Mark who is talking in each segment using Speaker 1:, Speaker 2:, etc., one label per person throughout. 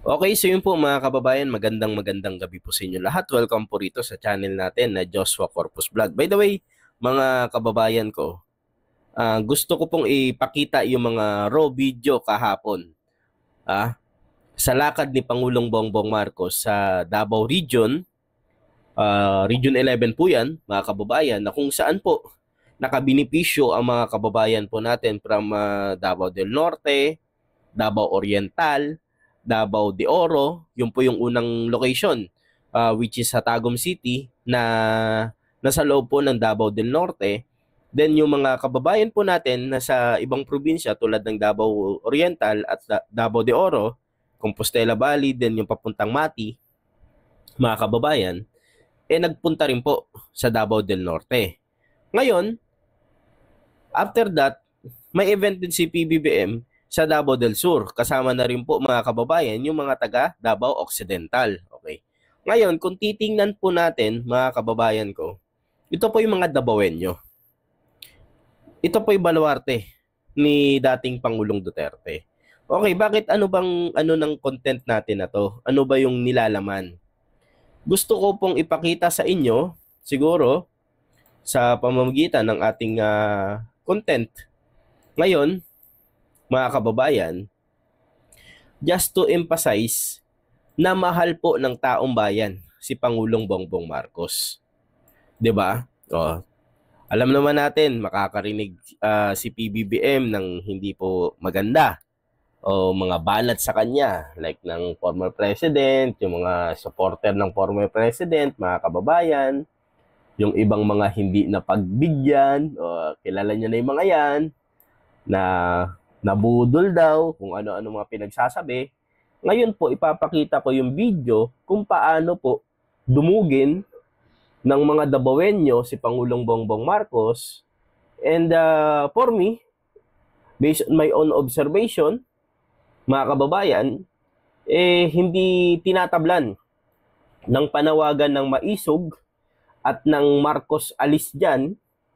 Speaker 1: Okay, so yun po mga kababayan, magandang gabi po sa inyo lahat. Welcome po rito sa channel natin na Joshua Corpus Vlog. By the way, mga kababayan ko, gusto ko pong ipakita yung mga raw video kahapon sa lakad ni Pangulong Bongbong Marcos sa Davao Region, Region 11 po yan, mga kababayan, na kung saan po nakabinipisyo ang mga kababayan po natin from Davao del Norte, Davao Oriental, Davao de Oro, yun po yung unang location, which is sa Tagum City na nasa loob po ng Davao del Norte. Then yung mga kababayan po natin na sa ibang probinsya tulad ng Davao Oriental at Davao de Oro, Compostela Valley, then yung papuntang Mati, mga kababayan, nagpunta rin po sa Davao del Norte. Ngayon, after that, may event din si PBBM sa Davao del Sur. Kasama na rin po mga kababayan yung mga taga Davao Occidental. Okay. Ngayon, kung titingnan po natin mga kababayan ko, ito po yung mga Davaoenyo. Ito po yung baluarte ni dating Pangulong Duterte. Okay, bakit ano ng content natin na to? Ano ba yung nilalaman? Gusto ko pong ipakita sa inyo, siguro, sa pamamagitan ng ating content. Ngayon, mga kababayan, just to emphasize na mahal po ng taong bayan si Pangulong Bongbong Marcos. 'Di ba? Alam naman natin, makakarinig si PBBM ng hindi po maganda o mga banat sa kanya, like ng former president, yung mga supporter ng former president, mga kababayan, yung ibang mga hindi na pagbigyan, kilala niyo na yung mga yan, na nabudol daw, kung ano-ano mga pinagsasabi. Ngayon po, ipapakita ko yung video kung paano po dumugin ng mga Davaoenyo si Pangulong Bongbong Marcos. And for me, based on my own observation, mga kababayan, hindi tinatablan ng panawagan ng Maisog at ng Marcos alis dyan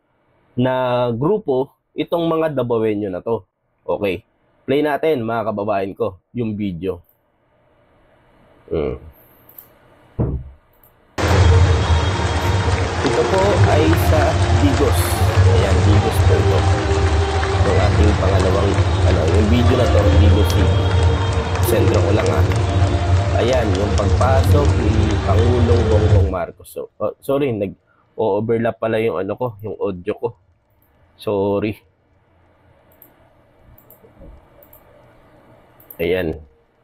Speaker 1: na grupo itong mga Davaoenyo na to. Okay. Play natin mga kababayan ko yung video. Ito po ay sa Digos. Ayan, Digos po ito. Yung ating pangalawang, yung video na to, Digos City. Sentro ko lang Ayan, yung pagpasok ni Pangulong Bongbong Marcos. So, sorry, nag-overlap pala yung yung audio ko. Sorry. Ayan.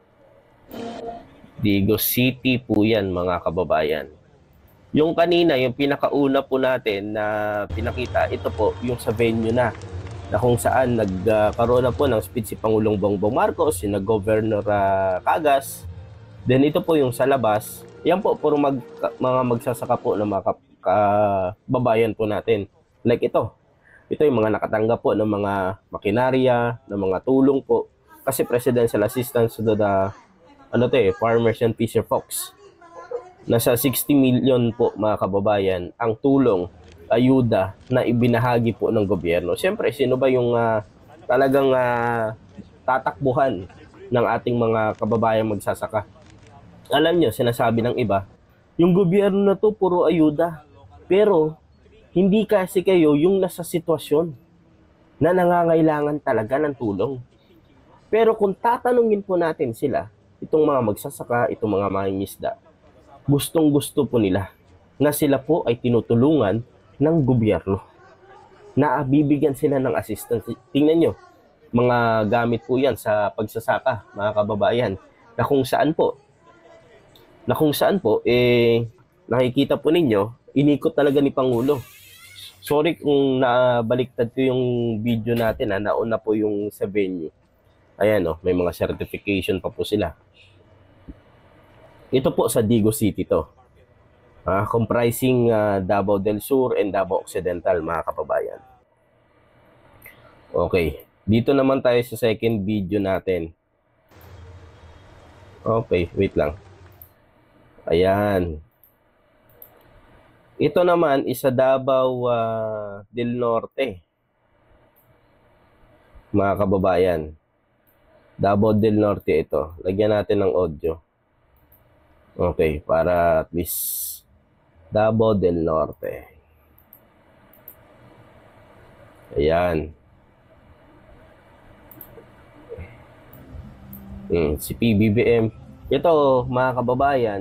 Speaker 1: Digos City po yan, mga kababayan. Yung kanina, yung pinakauna po natin na pinakita, ito po yung sa venue na kung saan nagkaroon na po ng speech si Pangulong Bongbong Marcos, yung nag-Governor Cagas. Then ito po yung sa labas. Yan po, puro mga magsasaka po ng mga kababayan po natin. Like ito. Ito yung mga nakatanggap po ng mga makinarya, ng mga tulong po. Kasi presidential assistance to the farmers and fisher folks. Nasa 60 million po mga kababayan ang tulong, ayuda na ibinahagi po ng gobyerno. Siyempre, sino ba yung talagang tatakbuhan ng ating mga kababayan magsasaka? Alam nyo, sinasabi ng iba, yung gobyerno na to puro ayuda. Pero, hindi kasi kayo yung nasa sitwasyon na nangangailangan talaga ng tulong. Pero kung tatanungin po natin sila, itong mga magsasaka, itong mga mangingisda, gustong-gusto po nila na sila po ay tinutulungan ng gobyerno. Na bibigyan sila ng assistance. Tingnan nyo, mga gamit po yan sa pagsasaka, mga kababayan, na kung saan po, nakikita po ninyo, inikot talaga ni Pangulo. Sorry kung nabaliktad ko yung video natin, nauna po yung sa venue. Ayan, may mga certification pa po sila. Ito po sa Digos City to. Comprising Davao del Sur and Davao Occidental, mga kababayan. Okay. Dito naman tayo sa second video natin. Okay, wait lang. Ayan. Ito naman is sa Davao del Norte, mga kababayan. Davao del Norte ito. Lagyan natin ng audio. Okay, para at least Davao del Norte. Ayan. Si PBBM. Ito, mga kababayan,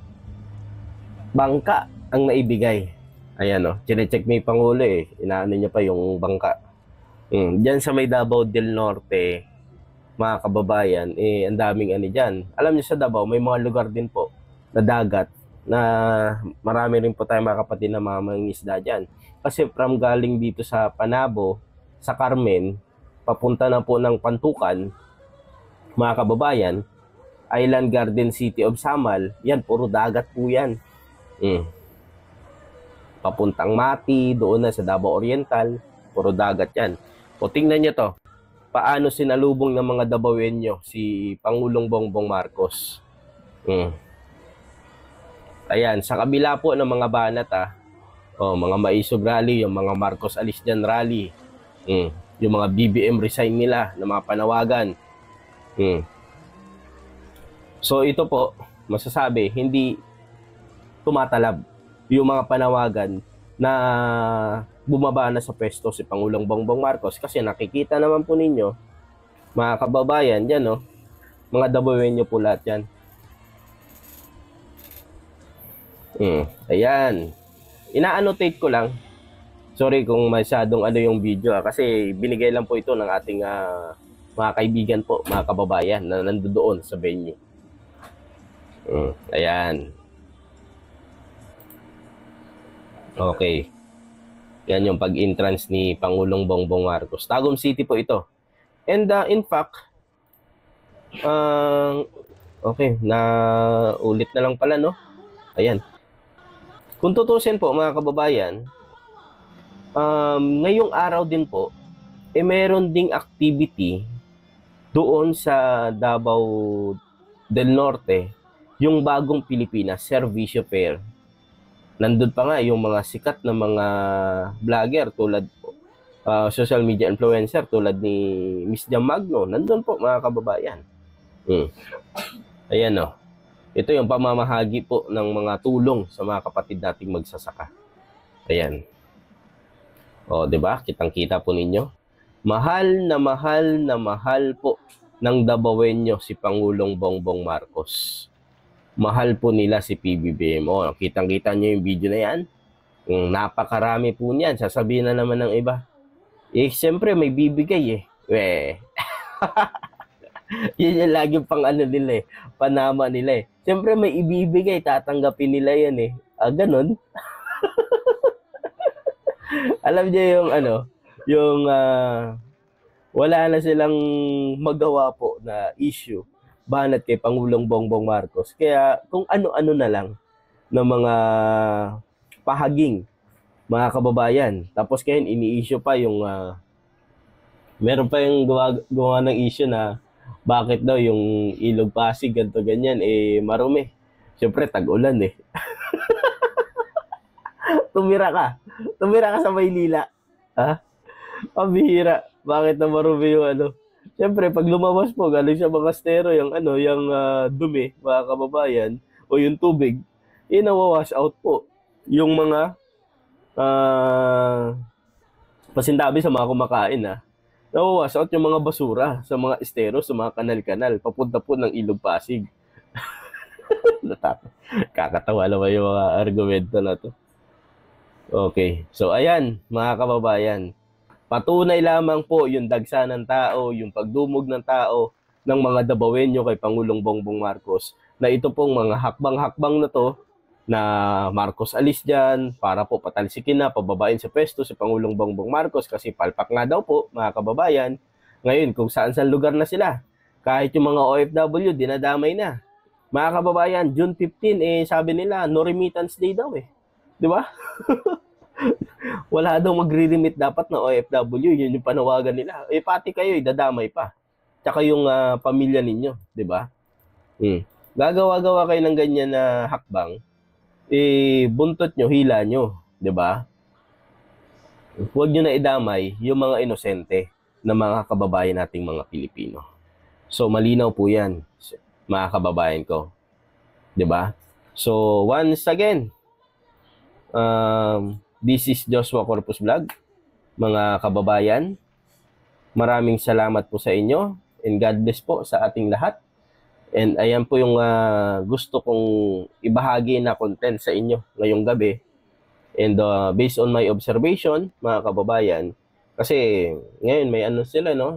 Speaker 1: bangka ang naibigay. Ayan o, chinecheck may Pangulo eh. Inaano niya pa yung bangka. Diyan sa may Davao del Norte, mga kababayan, ang daming ano dyan. Alam niyo sa Davao, may mga lugar din po na dagat na marami rin po tayo mga kapatid na mga mangingisda dyan. Kasi from galing dito sa Panabo, sa Carmen, papunta na po ng Pantukan, mga kababayan, Island Garden City of Samal, yan, puro dagat po yan. Papuntang Mati, doon na sa Davao Oriental, puro dagat yan. O tingnan nyo to, paano sinalubong ng mga Davaoenyo si Pangulong Bongbong Marcos. Ayan, sa kabila po ng mga banat mga Maisog Rally, yung mga Marcos Alis Dyan Rally, yung mga BBM resign nila na mga panawagan. So ito po, masasabi, hindi tumatalab yung mga panawagan na bumaba na sa pwesto si Pangulong Bongbong Marcos kasi nakikita naman po ninyo, mga kababayan, dyan no, mga Davaoenyo po lahat yan. Ayan. Ina-annotate ko lang. Sorry kung masyadong ano yung video kasi binigay lang po ito ng ating mga kaibigan po, mga kababayan na nandoon sa venue. Ayan. Okay. Yan yung pag-entrance ni Pangulong Bongbong Marcos. Tagum City po ito. And in fact, okay, na ulit na lang pala, no? Ayan. Kung tutusin po, mga kababayan, ngayong araw din po, meron ding activity doon sa Davao del Norte, yung bagong Pilipinas Servisyo Fair. Nandun pa nga yung mga sikat na mga vlogger tulad social media influencer tulad ni Miss Jam Magno. Nandun po, mga kababayan. Ayan o. Ito yung pamamahagi po ng mga tulong sa mga kapatid nating magsasaka. Ayan. O, 'di ba? Kitang-kita po ninyo. Mahal na mahal na mahal po ng Davaoenyo si Pangulong Bongbong Marcos. Mahal po nila si PBBM. O, kitang-kita nyo yung video na yan. Napakarami po niyan. Sasabihin na naman ng iba. Siyempre may bibigay Yun yung lagi pang ano nila panama nila Siyempre may ibibigay, tatanggapin nila yan Ganon. Alam niyo yung yung wala na silang magawa po na issue banat kay Pangulong Bongbong Marcos. Kaya kung ano-ano na lang ng mga pahaging, mga kababayan. Tapos kayo ini-issue pa yung meron pa yung gawa ng issue na bakit daw yung Ilog Pasig ganto ganyan marumi. Siyempre tag-ulan Tumira ka sa Maynila. Pabihira. Bakit na marumi yung Siyempre, pag lumabas po, galing sa mga stero, yung dumi, mga kababayan, o yung tubig, nawawash out po. Yung mga pasindabi sa mga kumakain, nawawash out yung mga basura sa mga estero, sa mga kanal-kanal, papunta po ng Ilog Pasig. Kakatawa naman yung mga argumento na to. Okay, so ayan, mga kababayan. Patunay lamang po yung dagsa ng tao, yung pagdumog ng tao ng mga Davaoenyo kay Pangulong Bongbong Marcos na ito pong mga hakbang-hakbang na to na Marcos alis dyan para po patalsikin na, pababain sa pwesto si Pangulong Bongbong Marcos kasi palpak nga daw po, mga kababayan. Ngayon, kung saan-saan lugar na sila, kahit yung mga OFW, dinadamay na. Mga kababayan, June 15, sabi nila, no remittance day daw Di ba? Wala daw magre-remit dapat na OFW, yun yung panawagan nila. Pati kayo, dadamay pa. Tsaka yung pamilya ninyo, di ba? Gagawa-gawa kayo ng ganyan na hakbang, buntot nyo, hila nyo, di ba? Huwag nyo na idamay yung mga inosente na mga kababayan nating mga Pilipino. So malinaw po 'yan, mga kababayan ko, 'di ba? So once again, this is Joshua Corpus Vlog, mga kababayan. Maraming salamat po sa inyo and God bless po sa ating lahat. And ayan po yung gusto kong ibahagi na content sa inyo ngayong gabi. And based on my observation, mga kababayan, kasi ngayon may ano sila, no?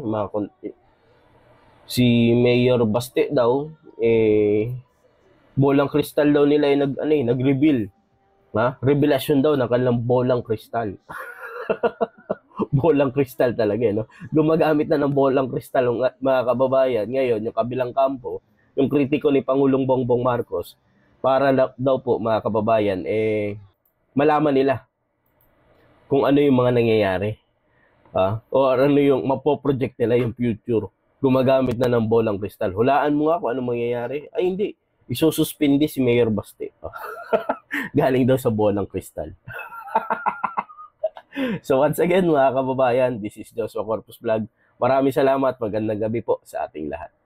Speaker 1: Si Mayor Baste daw, bolang kristal daw nila ay nag-reveal. Revelasyon daw ng kanilang bolang kristal. Bolang kristal talaga, no? Gumagamit na ng bolang kristal mga kababayan. Ngayon, yung kabilang kampo, yung kritiko ni Pangulong Bongbong Marcos, para daw po mga kababayan, malaman nila kung ano yung mga nangyayari. O ano yung mapoproject nila yung future. Gumagamit na ng bolang kristal. Hulaan mo nga kung ano mangyayari. Ay, hindi. Isususpindi si Mayor Baste. Galing daw sa bolang kristal. So once again mga kababayan, this is Joshua Corpus Vlog. Maraming salamat. Magandang gabi po sa ating lahat.